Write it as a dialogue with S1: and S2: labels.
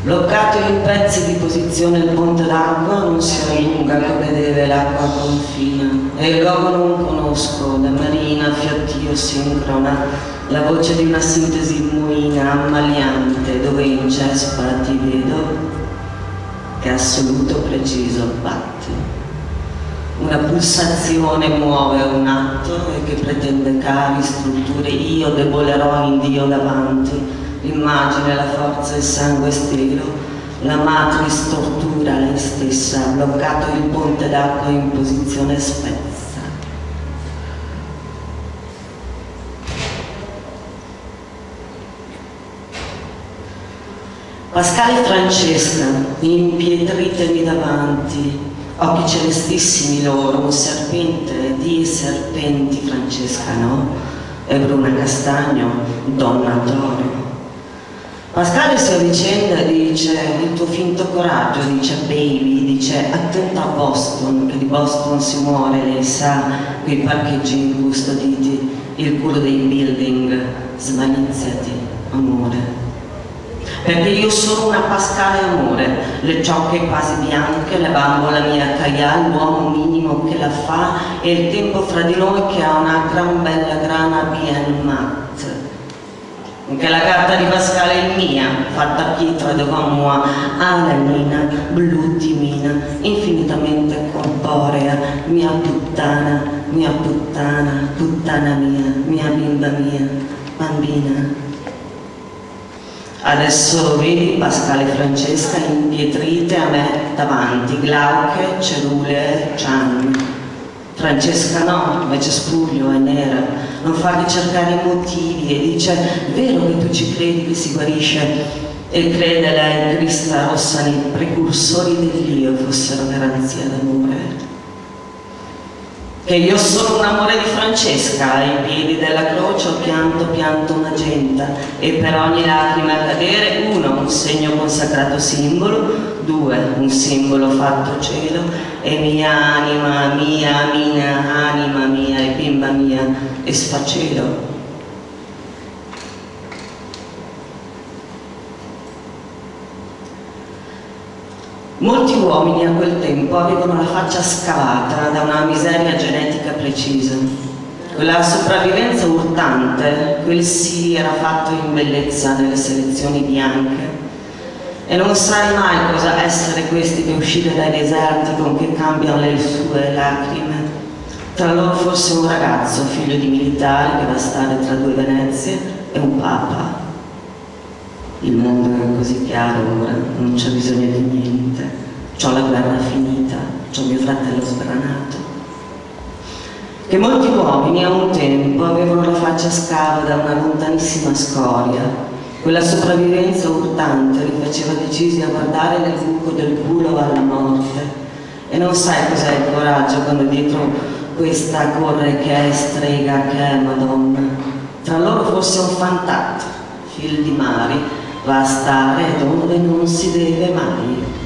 S1: Bloccato in pezzi di posizione il ponte d'acqua, non si allunga come deve l'acqua confina. E il luogo non conosco, la marina, fiottio sincrona, la voce di una sintesi muina, ammaliante, dove in cespa ti vedo, che assoluto preciso batte. Una pulsazione muove un atto e che pretende cavi, strutture, io debolerò in Dio davanti. L'immagine, la forza, il sangue stelo, la matrice tortura lei stessa, ha bloccato il ponte d'acqua in posizione spezza. Pascal e Francesca, impietritevi davanti, occhi celestissimi loro, un serpente di serpenti, Francesca no, e Bruna Castagno, donna toro. Pascal si avvicenda e dice il tuo finto coraggio, dice baby, dice attenta a Boston, che di Boston si muore, lei sa, quei parcheggi incustoditi, il culo dei building, smaliziati, amore. Perché io sono una Pascal amore, le ciocche quasi bianche, le bambola mia caia, l'uomo minimo che la fa e il tempo fra di noi che ha una gran bella grana bien matte. Anche la carta di Pascal è mia, fatta a pietra devant moi, alanina, blu di mina, infinitamente corporea, mia puttana, puttana mia bimba mia, bambina. Adesso vedi Pascal e Francesca impietrite a me davanti, glauche, cerule, Gian. Francesca no, invece spuglio, è nera, non fargli cercare i motivi e dice, è vero che tu ci credi che si guarisce? E crede lei, Crista Rossani, precursori dell'io fossero garanzia d'amore. Che io sono un amore di Francesca, ai piedi della croce ho pianto magenta e per ogni lacrima a cadere, 1, un segno consacrato simbolo, 2, un simbolo fatto cielo e mia anima mia e bimba mia e sfacelo. Molti uomini a quel tempo avevano la faccia scavata da una miseria genetica precisa. Quella sopravvivenza urtante, quel sì era fatto in bellezza nelle selezioni bianche. E non sai mai cosa essere questi che uscire dai deserti con che cambiano le sue lacrime. Tra loro forse un ragazzo, figlio di militare, che va a stare tra 2 Venezie, e un papa. Il mondo è così chiaro ora, non c'è bisogno di niente. C'ho la guerra finita, c'ho mio fratello sbranato. Che molti uomini a un tempo avevano la faccia scava da una lontanissima scoria. Quella sopravvivenza urtante li faceva decisi a guardare nel buco del culo alla morte. E non sai cos'è il coraggio quando dietro questa corre che è strega, che è Madonna. Tra loro forse un fantato, fil di mari, va a stare dove non si deve mai.